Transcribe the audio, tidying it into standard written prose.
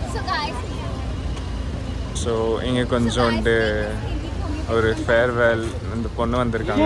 So இங்கே கொஞ்சோண்டு ஒரு ஃபேர்வெல் இந்த பொண்ணு வந்திருக்காங்க.